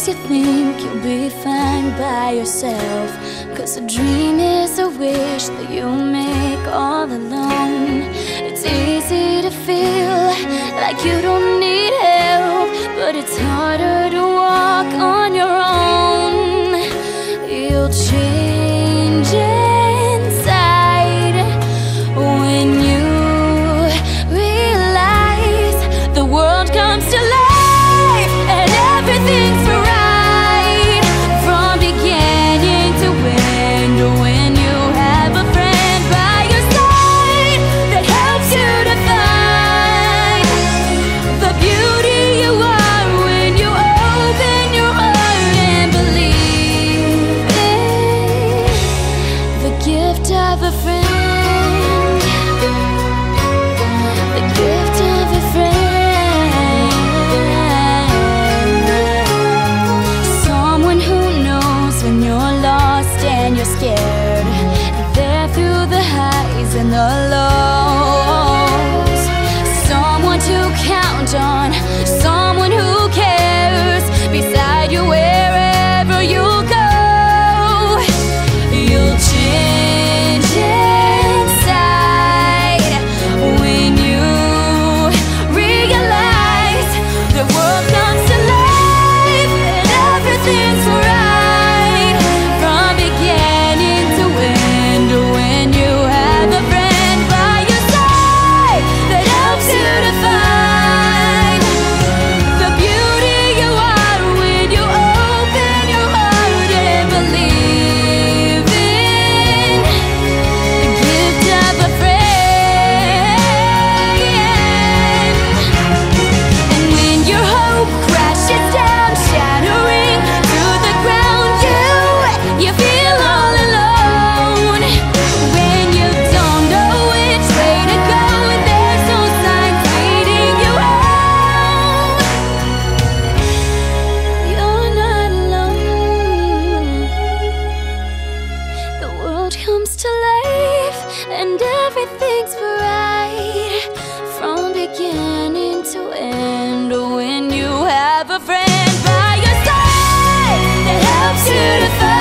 you think you'll be fine by yourself, 'cause a dream is a wish that you make all alone. It's easy to feel like you don't need help, but it's harder to walk on your own. You'll change inside when you realize the world comes to life and everything's right from beginning to end. When you have a friend by your side that helps you to find the beauty you are when you open your heart and believe in the gift of a friend. The gift of a friend. Someone who knows when you're lost and you're scared. There through the highs and the lows. Someone to count on, someone who cares beside you wherever you go. You'll change inside when you realize the world comes to life and everything's right from beginning to end. When you have a friend by your side that helps you to find the beauty you are when you open your heart and believe in the gift of a friend. And when your hope crashes down, shattering to the ground, you feel all alone. When you don't know which way to go and there's no signs leading you home, you're not alone. The world comes to life and everything's bright from beginning to end. When you have a friend by your side that helps you to find